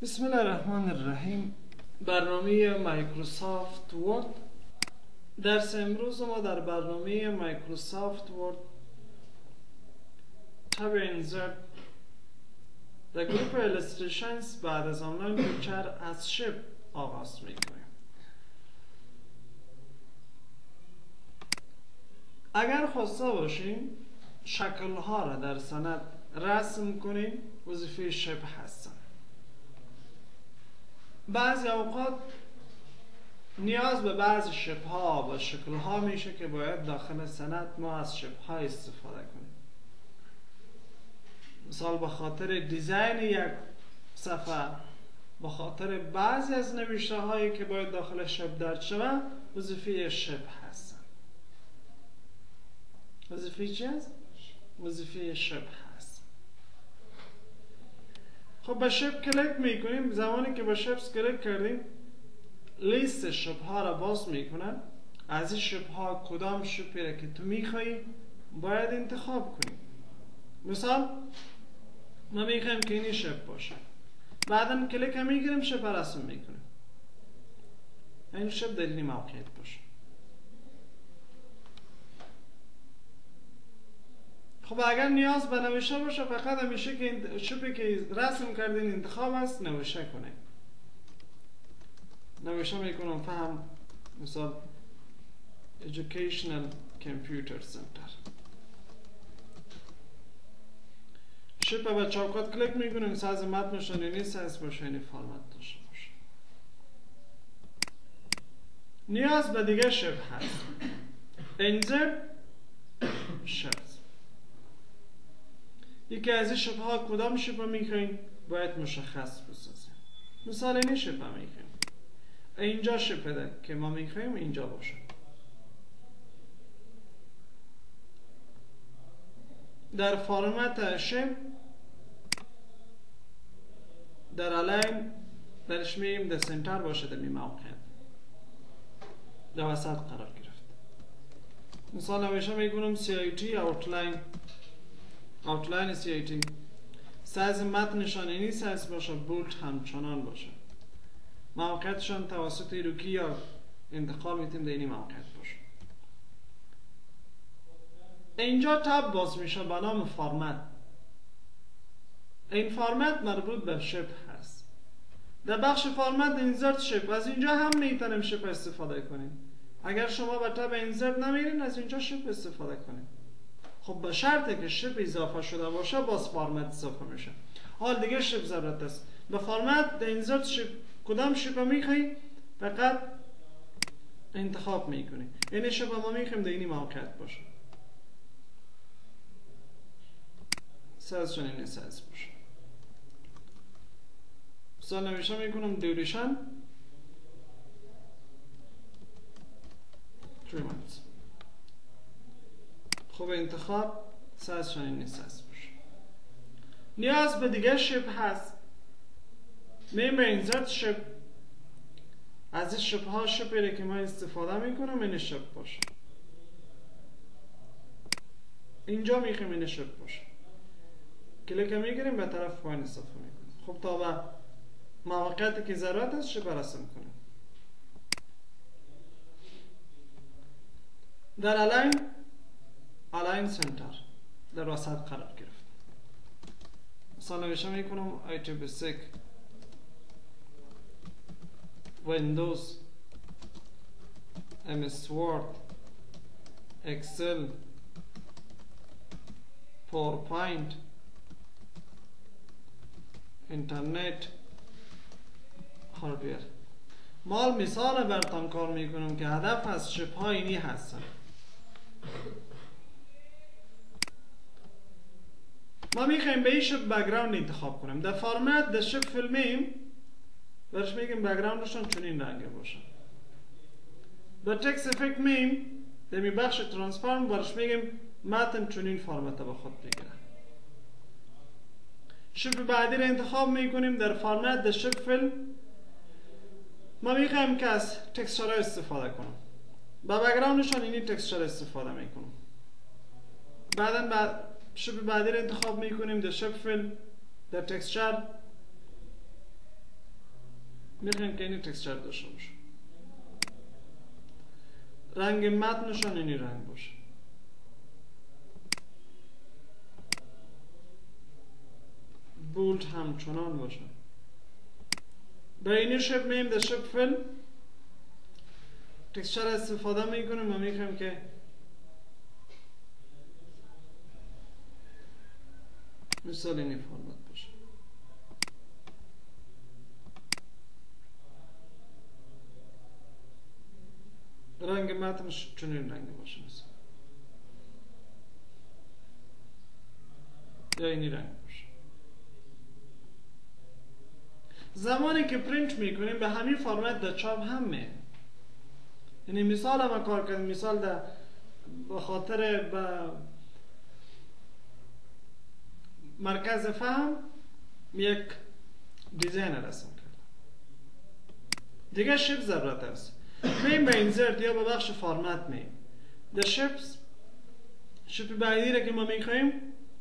بسم الله الرحمن الرحیم. برنامه مایکروسافت ورد. درس امروز ما در برنامه مایکروسافت ورد تب انزرت در گروپ ایلستریشنز بعد از آنلاین پیکچر از شپ آغاز میکنیم. اگر خواسته باشیم شکلها را در سند رسم کنیم، وظیفه شپ هستن. بعضی اوقات نیاز به بعضی شپ ها و شکل ها میشه که باید داخل سند ما از شپ ها استفاده کنیم. مثال به خاطر دیزاین یک صفحه، به خاطر بعضی از نوشته هایی که باید داخل شپ درج شود، وظیفه شپ هستن. وظیفه چی هست؟ وظیفه شپ هست. خب به شپ کلیک میکنیم. زمانی که به شپ کلیک کردیم لیست شپ ها را باز میکنن. از این شپ ها کدام شپی را که تو میخوایی باید انتخاب کنیم. مثال ما میخوایم که این شپ باشه، بعدا کلیک میگیریم شپ رسم میکنیم. این شپ در این موقعیت باشه. خب اگر نیاز به نوشته باشه فقط همیشه که شپی که رسم کردین انتخاب است نوشته کنه. نوشته میکنم فهم، مثال Educational Computer Center. شپ به چوکات کلیک میکنیم. سایز متنش اینی سایز باشه، اینی فرمت داشته باشه. نیاز به دیگه شپ هست. Insert Shapes. یکی از این شپ ها کدام شپ میخواین باید مشخص بسازیم. مثال این شپ میخوایم اینجا شپ ده که ما میخوایم اینجا باشه. در فرمت شپ در الاین درش میگیم در سنتر باشه، در این موقعیت در وسط قرار گرفت. مثال همیشه میگونم CIT outline CIT سایز متنشان اینی سایز باشه، بولد همچنان باشه. موقعیتشان توسط روکی یا انتقال میتیم در اینی موقعیت باشه. اینجا تب باز میشه به نام فرمت. این فرمت مربوط به شپ هست. در بخش فرمت اینزرت شپ، از اینجا هم میتونیم شپ استفاده کنیم. اگر شما به تب اینزرت نمیرین از اینجا شپ استفاده کنیم. خب به شرطی که شپ اضافه شده باشه باز فرمت اضافه میشه. حال دیگه شپ ضرورت است. به فرمت در اینزرت شپ کدام شپ میخوایی فقط انتخاب میکنی. این شپ ما میخوایم در اینی موقعیت باشه. سایزشون اینی سایز باشه. مثال نمیشه میکنم دیوریشن 3 months. خب انتخاب سایزشون اینی سایز باشه. نیاز به دیگه شپ هست. میم اینزرت شپ. از این شپ ها شپی را که ما استفاده میکنم این شپ باشه. اینجا میخوایم این شپ باشه. کلیک میگیریم به طرف پایین اضافه میکنیم. خب تا به موقعیتی که ضرورت است شپ رسم کنیم. در الاین سنتر در وسط قرار گرفت. مثلا نوشته میکنم IT Basic Windows MS Word Excel PowerPoint اینترنت هاردویر. مال مثال براتون کار میکنم که هدف از شپ ها اینی هستن. ما میخوایم به این شپ بک‌گراند انتخاب کنیم. در فرمت در شپ فیلمیم برش میگیم بک‌گراندشون چنین رنگی باشه. در تکست افکت میم در می بخش ترانسفورم برش میگیم متن چنین فرمت به خود بگیره. شپ بعدی را انتخاب میکنیم. در فرمت در شپ فیلم ما میخوایم که از تکسچر استفاده کنم. با بک‌گراندشون اینی تکسچر استفاده میکنم. بعدا شپ بعدی را انتخاب میکنیم. در شپ فیلم در تکسچر میخوایم که این تکسچر داشته باشه. رنگ متنشان اینی رنگ باشه. بولد همچنان باشه. به این شپ میم در شپ فیل تکسچر استفاده میکنیم و میخوایم که مثال اینی فرمت باشه. رنگ متنش چنین رنگی باشه مثلا. یا اینی رنگ باشه. زمانی که پرینت میکنیم به همین فرمت در چاپ هم میه. یعنی مثال هم کار کردیم. مثال در بخاطر به مرکز فهم یک دیزاین رسم کرد. دیگه شپ ضرورت است. میم به اینزرت یا به بخش فرمت میم. در شپ بعدی را که ما میخواییم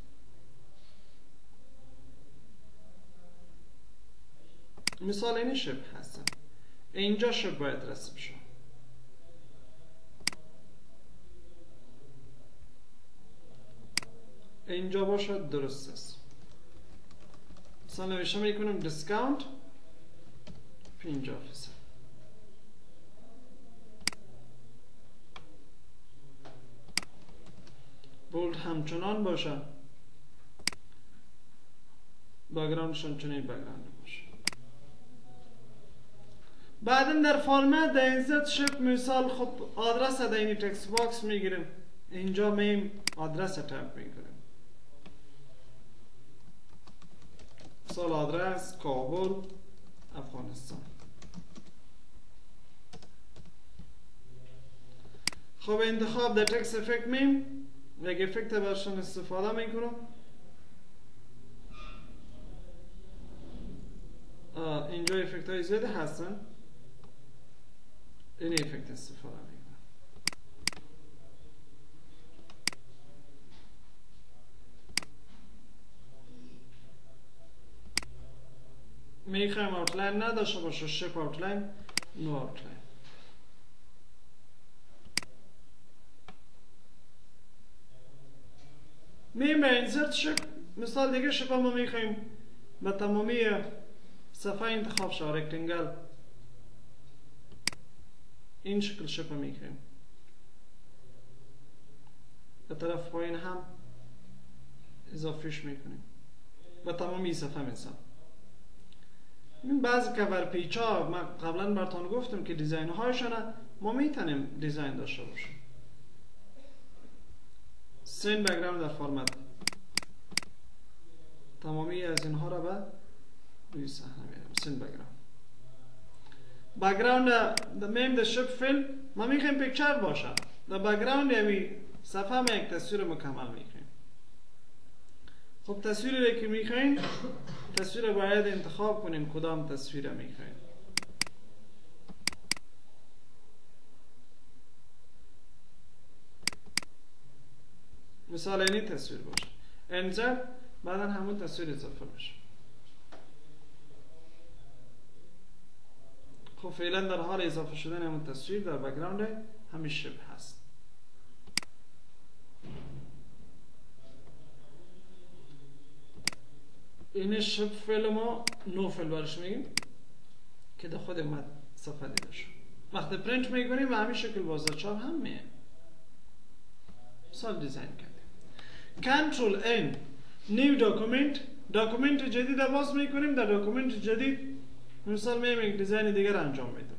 مثال این شپ هستن. اینجا شپ باید رسم شد. اینجا باشد درست است. مثلا نوشته میکنم دیسکاونت 50%. بولد همچنان باشه. بگراندشان چنین بگراند باشه. بعدم در فرمت در اینزت شپ مثال خب آدرس در این تکست باکس میگیریم. اینجا میم آدرس تایپ میکنیم. مثال آدرس کابل افغانستان. خب انتخاب در تکست افکت میم یک افکت برشان استفاده میکنم. اینجا افکت های زیاده هستن. این افکت استفاده میکنم. میخوایم اوتلاین نداشته باشه. شپ اوتلاین نو اوتلاین. میم به اینزرت شپ مثال دیگه شپ ما میخوایم به تمامی صفحه انتخاب شد. رکتنگل این شکل شپ میخوایم. به طرف پایین هم اضافهش میکنیم به تمامی صفحه مثال. این بعضی کور پیچ ها من قبلا براتون گفتم که دیزاین هایشان ما میتونیم دیزاین داشته باشیم. سین بک‌گراند در فرمت تمامی از اینها را به روی صحنه میارم. سین بک‌گراند. بک‌گراند میم در شپ فیل ما میخوایم پیکچر باشه. در بک‌گراند یعنی صفحه ما یک تصویر مکمل میخوایم. خب تصویری که میخوایم تصویر باید انتخاب کنیم کدام تصویر میخوایم. مثال اینی تصویر باشه. انتر بعدا همون تصویر اضافه بشه. خب فعلا در حال اضافه شدن همون تصویر در بک‌گراند همین شپ هست. این شپ فیل ما نو فیل برش میگیم که در خود متن صفحه دیده شد. وقتی پرینت میکنیم و همین شکل بازار چاپ هم میه. مثال دیزاین کردیم. کنترل ان نیو داکومنت. داکومنت جدید باز میکنیم. در داکومنت جدید مثال میم یک دیزاین دیگر انجام میدم.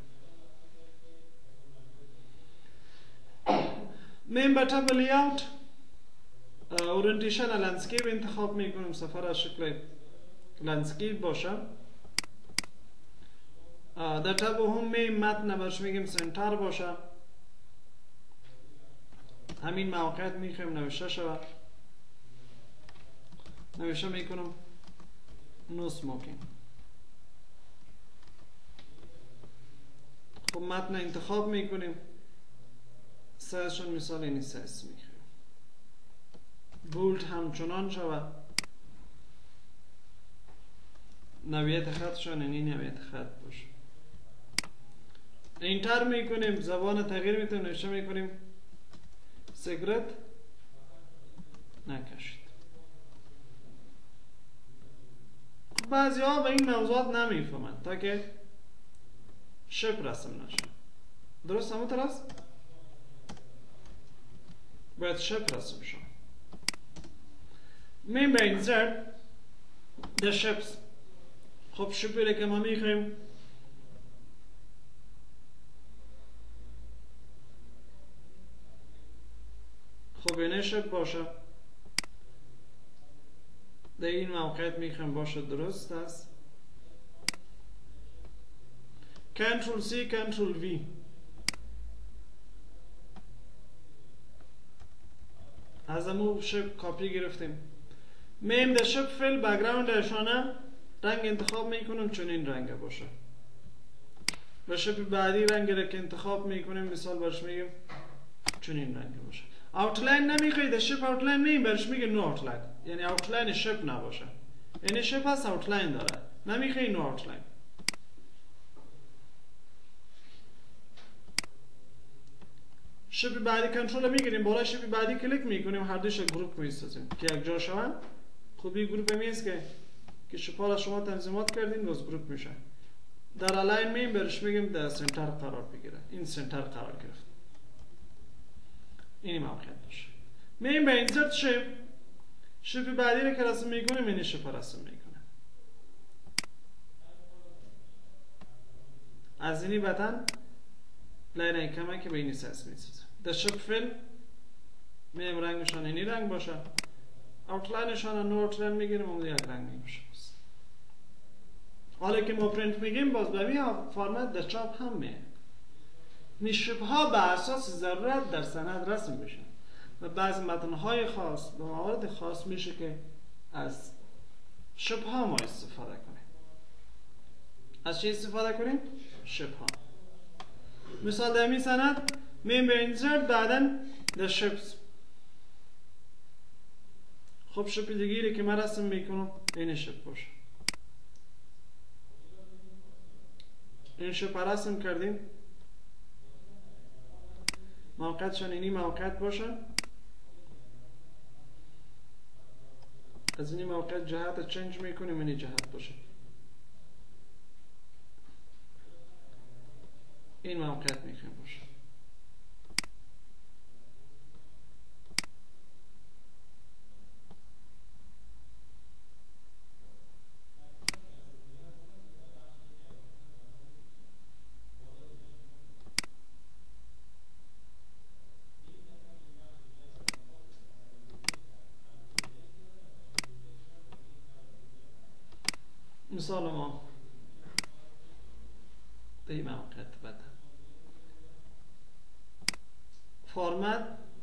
میم به تب لیاوت اورینتیشن لندسکیپ انتخاب میکنیم. صفحه را شکل لندسکیپ باشه. در تب هم میم متن برش میگیم سنتر باشه. همین موقعیت میخوایم نوشته شود. نوشته میکنم نو سموکینگ. خب متن انتخاب میکنیم. سایزشون مثال اینی سایز میخوایم. بولد همچنان شود. نوعیت خطشون اینی نوعیت خط باشه. انتر میکنیم، زبان تغییر میتونیم، نوشته میکنیم سیگرت نکشید. بعضی ها به این موضوعات نمیفهمند تا که شپ رسم نشه. درست همونطور است؟ باید شپ رسم شد. مین به insert the ships. خب شپی رو که ما میخوایم خب اینه شپ باشه، در این موقعیت میخوایم باشه. درست است. Ctrl C Ctrl V. از امو شپ کاپی گرفتیم. میم در شپ فیل بک‌گراند اشانه رنگ انتخاب میکنم چون این رنگ باشه. و شپ بعدی رنگ را که انتخاب میکنیم مثال برش میگیم چون این رنگ باشه. اوتلاین نمیخواید در شپ اوتلاین میم برش میگه نو اوتلاین، یعنی اوتلاین شپ نباشه. یعنی شپ هست اوتلاین داره، نمیخواید نو اوتلاین. شپ بعدی کنترل میگیریم، بالا شپ بعدی کلیک میکنیم، هر دوش گروپ میسازیم که یک جا شوند. خوبی گروپ میست که شپا شما تنظیمات کردین باز گروپ میشه. در الاین میم برش میگیم در سنتر قرار بگیره. این سنتر قرار گرفت. اینی موقعیت باشه. میم به اینسرت شپ بعدی رو که رسم میکنیم اینی شپ رسم میکنه. از اینی بطن لایره کمه که به اینی سس میسازه. در شپ فیل میم رنگشان اینی رنگ باشه. اوتلاینشان نو اوتلاین میگیریم اون یک رنگ میشه. حالا که ما پرینت میگیم باز به این فرمت در چاپ هم میه. شپ ها به اساس ضرورت در سند رسم میشن و بعض متنهای خاص به موارد خاص میشه که از شپ ها ما استفاده کنیم. از چی استفاده کنیم؟ شپ ها. مثال در این سند میم به اینسرت بعدن در شپس. خب شپ دیگری که من رسم میکنم این شپ باشه. این شپ رسم کردیم، موقعیتشان اینی موقعیت باشه. از اینی موقعیت جهت چنج میکنیم اینی جهت باشه. این موقعیت میخوایم باشه. مثال ما به این موقعیت بده فرمت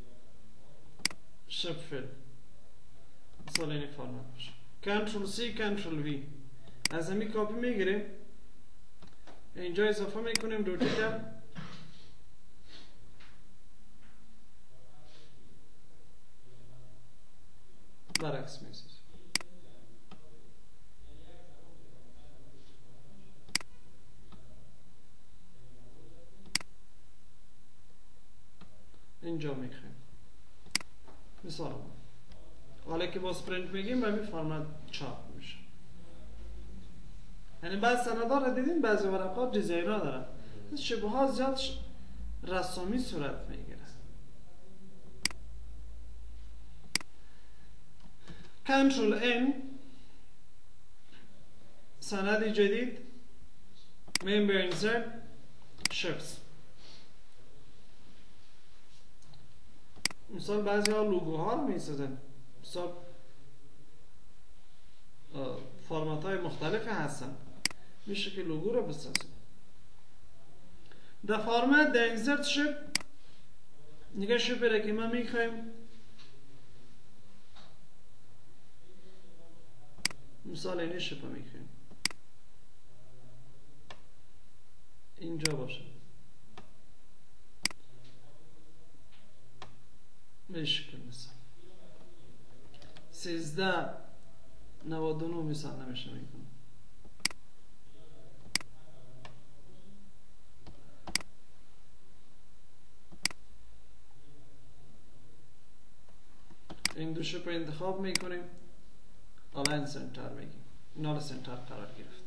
شپ فیل. مثال اینی فرمت باشه. Ctrl C Ctrl V. از همین کاپی میگیریم، اینجا اضافه میکنیم روتیتر، برعکس میسازیم. اینجا میخوایم مثال حالا که با پرینت میگیم به این فرمت چاپ میشه. یعنی بعض سندها را دیدین بعضی ورقات دیزاین‌ها دارن، شبه ها زیاد رسامی صورت میگیره. کنترل N سند جدید میم به اینسرت شپس. مثال بعضی ها لوگوها رو میسازن، مثال فرمت های مختلف هستن، میشه که لوگو رو بسازیم. در فرمت در اینسرت شپ نگه شپی را که ما میخوایم مثال اینی شپ میخوایم اینجا باشه. میشه مثلا 1399 مثال نمیشه میکنم. این دو شپ انتخاب میکنیم، الاین سنتر میگیم، اینا سنتر قرار گرفت.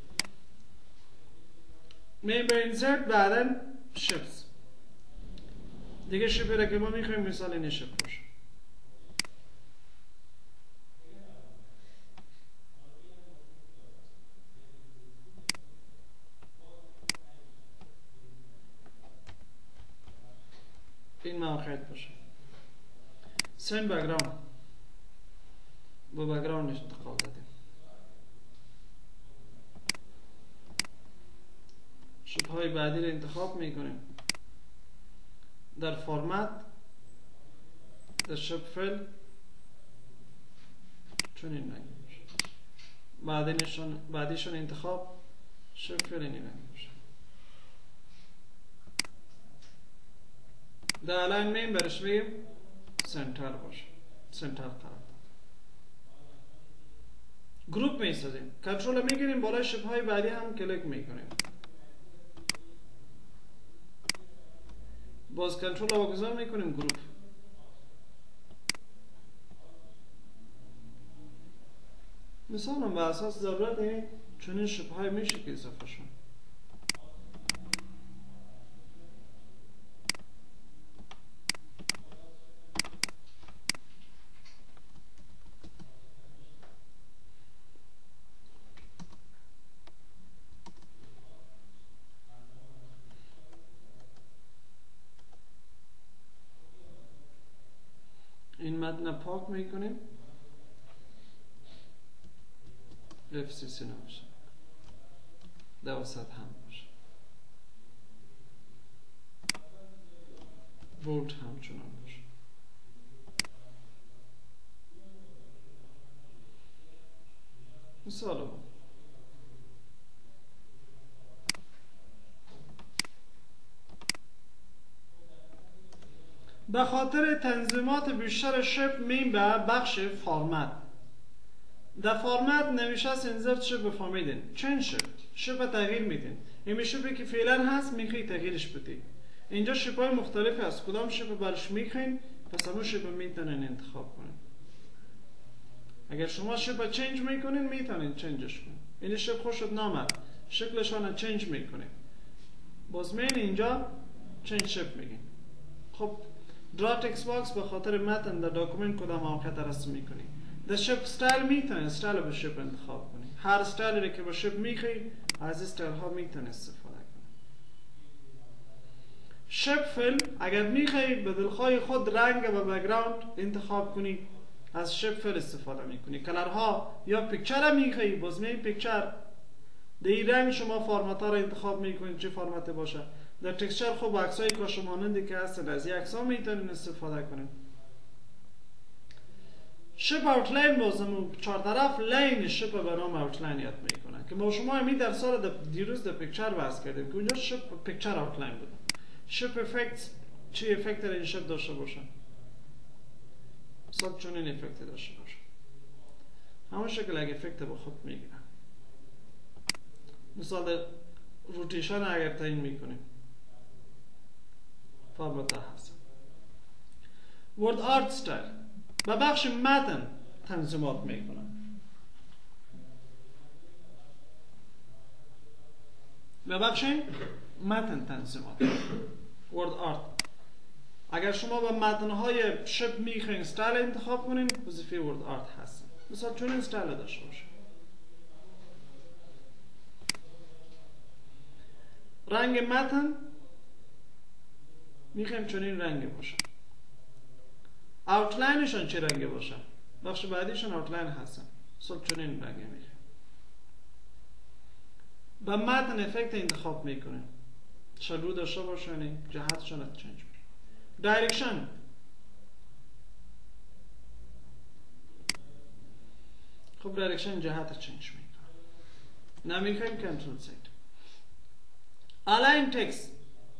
میم به اینسرت بعدا شپس دیگه شپی را که ما میخوایم مثال این شپ باشه. این موقعیت باشه. سن بک‌گراند با بک‌گراندش انتخاب دادیم. شپ های بعدی رو انتخاب میکنیم. در فرمت در شپ فیل چون این رنگ باشه. بعدیشون انتخاب شپ فیل این رنگ باشه. در الاین مین برش بگیم سنتر باشه، سنتر قرار داد. گروپ میسازیم، کنترل میگیریم، بالای شپ های بعدی هم کلیک میکنیم. باز کنترل واگذار میکنیم گروپ. مثلا به اساس ضرورت چنین شپ های میشه که اضافه شون. این متن پاک میکنیم. FCC نمیشه، 200 هم باشه، بولت همچنان باشه. مثال به خاطر تنظیمات بیشتر شپ میم به بخش فرمت. در فرمت نوشته سنزر شپ بفهمیدین چند شپ تغییر میدین. این شپی که فعلا هست میخوای تغییرش بدی. اینجا شپ های مختلف هست، کدام شپ برش میخواین پس همون شپ میتونین انتخاب کنین. اگر شما شپ چنج میکنین میتونین چنجش کنین. این شپ خوشت نامد شکلشان چنج میکنین، باز مین اینجا چنج شپ میگین. خب درا تکست باکس به خاطر متن در داکومنت کدام موقع ترسیم میکنی. در شپ استایل میتونی استایل به شپ انتخاب کنی. هر استایلی که به شپ میخوای از استایل ها میتونی استفاده کنی. شپ فیل اگر میخوای به دلخواه خود رنگ و بک‌گراند انتخاب کنی از شپ فیل استفاده میکنی. کلرها یا پیکچر میخوای باز می پیکچر در این رنگ شما فرمت ها را انتخاب میکنید چه فرمت باشه. در تکسچر خوب عکس های کاشمانندی که هستن از این عکس ها میتونید استفاده کنید. شپ اوتلاین بازم چهار طرف لین شپ به نام اوتلاین یاد میکنه که ما شما همین در سال دیروز در پیکچر بحث کردیم که اونجا شپ پیکچر اوتلاین بود. شپ افکت چه افکت در این شپ داشته باشه؟ مثلا چون این افکت داشته باشه همون شکل اگه افکت با خود میگیره. مثال روتیشن اگر تعیین میکنیم فرمت هست. ورد آرت استایل به بخش متن تنظیمات میکنن. به بخش متن تنظیمات ورد آرت. اگر شما به متنهای شپ میخواین استایل انتخاب کنین وظیفه ورد آرت هست. مثلا چون این استایل داشته باشه. رنگ متن میخوایم چنین رنگی باشه. اوتلاینشان چه رنگی باشه؟ بخش بعدیشان اوتلاین هستن. مثلا چنین رنگی میخوایم. با متن افکت انتخاب میکنیم. شلو داشته باشه جهتشان چنج میشه. دایرکشن خب دایرکشن جهت چنج میکنه. نمیخوایم کنترل زد. الاین تکست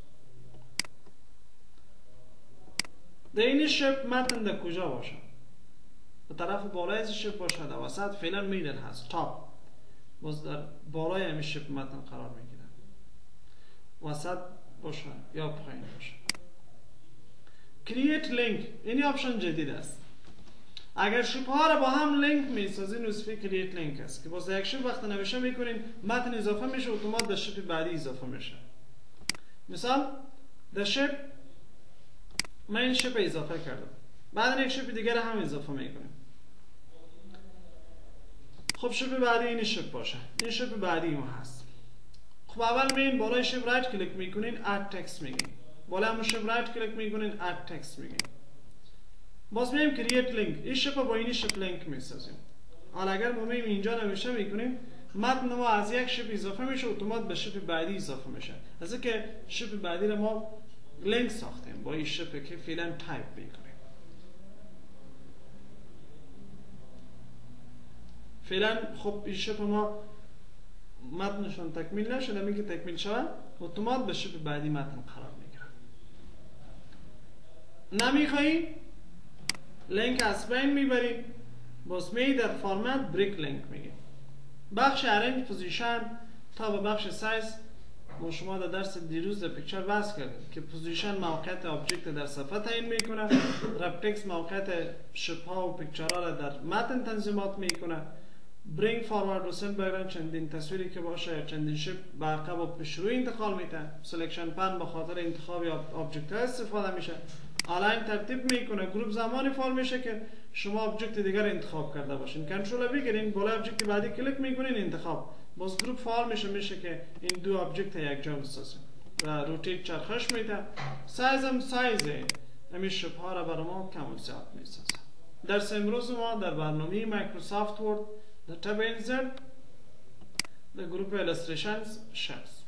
در این شپ متن در کجا باشه؟ به طرف بالای شپ باشه، در وسط فعلا میدل هست تاپ، باز در بالای همین شپ متن قرار میگیره. وسط باشه یا پایین باشه. کرییت لینک این آپشن جدید است. اگر شپ ها را با هم لینک میسازین وظیفه کرییت لینک است که باز یک شپ وقت نوشته میکنین متن اضافه میشه اتومات در شپ بعدی اضافه میشه. مثال در شپ من این شپ اضافه کردم، بعد یک شپ دیگر هم اضافه میکنیم. خب شپ بعدی این شپ باشه، این شپ بعدی ما هست. خب اول میین بالای شپ رایت کلیک میکنین اد تکست میگین، بالا همون شپ رایت کلیک میکنین اد تکست میگین. باز میایم کرییت لینک، این شپ با این شپ لینک میسازیم. حالا اگر ما میایم اینجا نوشته میکنیم متن ما از یک شپ اضافه میشه اتومات به شپ بعدی اضافه میشه، از اینکه شپ بعدی رو ما لینک ساختیم با این شپ که فعلا تایپ میکنیم. فعلا خب این شپ ما متنشون تکمیل نشده، میگه تکمیل شود اتومات به شپ بعدی متن قرار میگیره. نمیخوایی لینک از بین میبریم، باز می در فرمت بریک لینک میگیم. بخش ارنج پوزیشن تا به بخش سایز ما شما در درس دیروز در پیکچر وصل کردیم که پوزیشن موقعیت آبجکت در صفحه تعیین میکنه، رپتکس موقعیت شپ ها و پیکچرها را در متن تنظیمات میکنه، برینگ فاروارد و سنت بگرن چندین تصویری که باشه یا چندین شپ به عقب و پیش روی انتقال میده. سلکشن پن به خاطر انتخاب آبجکت ها استفاده میشه. الاین ترتیب میکنه. گروپ زمانی فارم میشه که شما آبجکت دیگر انتخاب کرده باشین. کنترل بگیرین بالا آبجکت بعدی کلیک میکنین انتخاب، باز گروپ فارم میشه که این دو آبجکت یک جا بسازیم و روتیت چرخش میده. سایز هم سایزه همین شپ ها را برای ما کم و زیاد میسازه. درس امروز ما در برنامه مایکروسافت ورد در تب انزرت در گروپ ایلاستریشنز شپس